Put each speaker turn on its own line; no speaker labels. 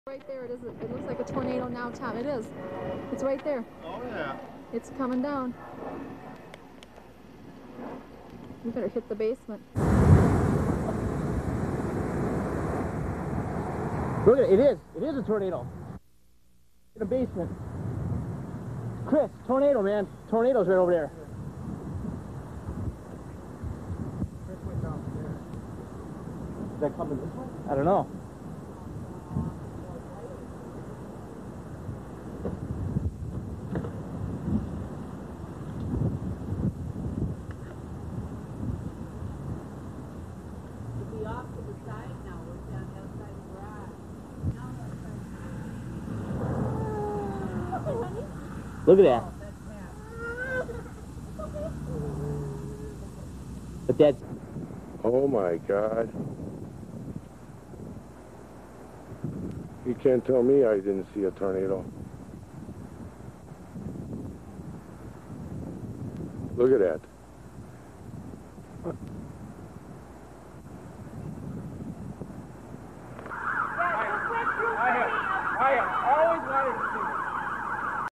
Right there, it is. It looks like a tornado now, Tom. It is. It's right there.
Oh yeah.
It's coming down. We better hit the basement.
Look at it. It is. It is a tornado. In the basement. Chris, tornado, man. Tornado's right over there.
Chris went downstairs.
Is that coming this way? I don't know.
Off to the side now. We're down the outside garage.
Look at that. But that's...
Oh my God. You can't tell me I didn't see a tornado. Look at that.